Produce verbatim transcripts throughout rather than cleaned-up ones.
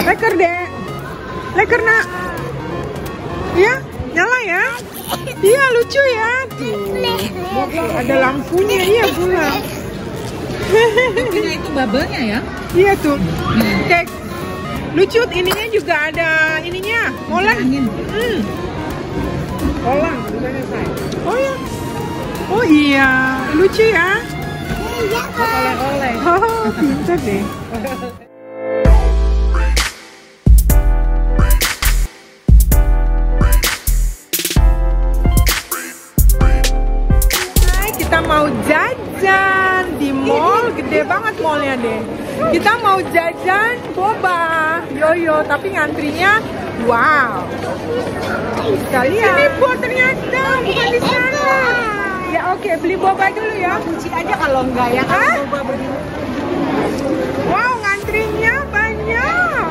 Leker dek, leker nak. Iya, nyala ya. Iya lucu ya. Tuh, ada lampunya iya pula. Ininya itu bubble-nya ya? Iya tuh. Kayak lucu ininya juga ada ininya. Molen. Hmm. Kolang bukannya saya. Oh ya. Oh iya, lucu ya. Iya, Oleh-oleh. Oh, pintar deh. Kita mau jajan di mall, gede banget mallnya deh. Kita mau jajan boba, yoyo, tapi ngantrinya wow. Kalian ini buat ternyata bukan di sana. Ya oke, beli boba dulu ya. Cuci aja kalau enggak ya kan boba begini. Wow, ngantrinya banyak.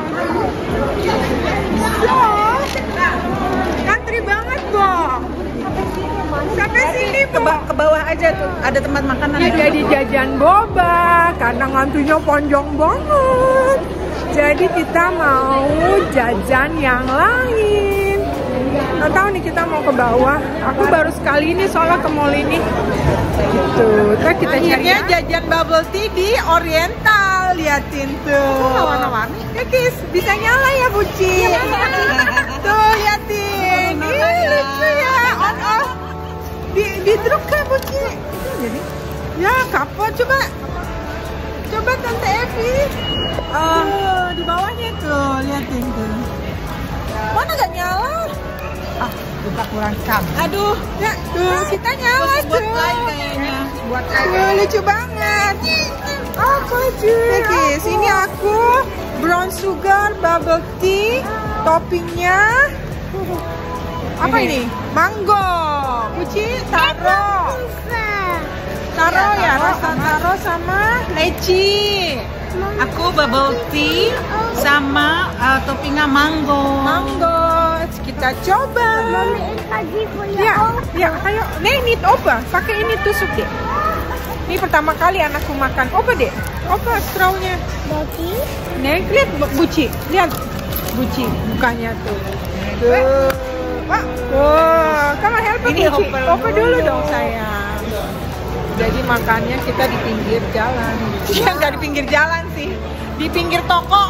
Loh, ngantri banget Bo. Sampai sini Ke, ba ke bawah aja tuh ada tempat makanan. ya, jadi jajan boba karena ngantrinya panjang banget. Jadi kita mau jajan yang lain. Nggak tahu nih kita mau ke bawah. Aku baru sekali ini soalnya ke mall ini. Gitu. Terus kita cari Akhirnya jajan bubble tea di Oriental. Liatin tuh. warna-warni. Ya Kis, bisa nyala ya Buci. Tuh liatin. Ih, lucu ya. On off. Di di truk kan Buci. Jadi ya kapot coba. Coba Tante Evi. Oh, di bawahnya tuh, liatin tuh. Mana gak nyala? Ah, kita kurang cam. Aduh, ya tuh kita nyala Buat tuh. lain kayaknya. Buat Tuh, lucu banget. Aku juga. Sini aku brown sugar bubble tea, toppingnya apa ini? Mango. Kuci taro. Taro ya, rasa taro sama leci. Aku bubble tea sama uh, toppingnya mango. Mango. Kita coba. Ya, ya, ayo. Nih, ini opa. Pakai ini tusuk deh. Ini pertama kali anakku makan. Opa deh. Opa strawnya. Nih, lihat Buci. Lihat Buci bukanya tuh. Tuh. Wah, tuh. Come on, help me. Ini Buci. opa Opa dulu dong sayang. Jadi makannya kita di pinggir jalan. Ya, nggak di pinggir jalan sih. Di pinggir toko.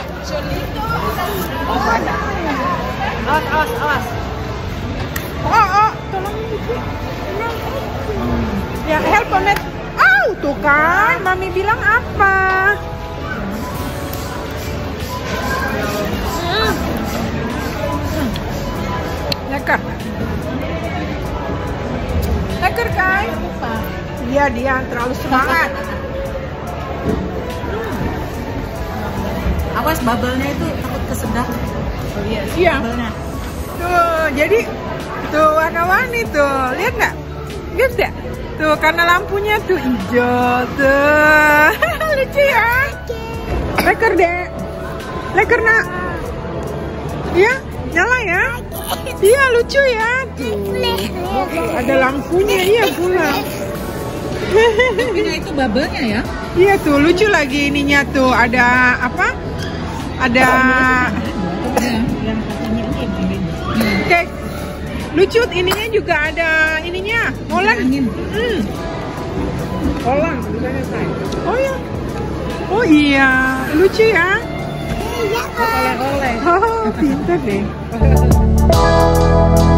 Awas, awas, awas. Oh, oh, tolong Buci. Ya, help on it. Au, tuh kan, Mami bilang apa? Hmm. Leker. Leker kan? Iya, dia terlalu semangat. Awas bubble-nya itu takut kesedap. Oh iya, Iya. bubble-nya. Tuh, jadi tuh warna-warni tuh. Lihat nggak? Lihat nggak? Tuh, karena lampunya tuh hijau tuh. Lucu ya? Leker dek. Leker nak. Iya, nyala ya? Iya, lucu ya? Tuh, ada lampunya iya pula. Ininya itu bubble-nya ya? Iya tuh, lucu lagi ininya tuh. Ada apa? Ada Yang katanya ini yang begini. kayak lucu ininya juga ada ininya. Molen. Hmm. Kolang bukannya saya. Oh ya. Oh iya, lucu ya. Iya, Oleh-oleh. Oh, pintar deh.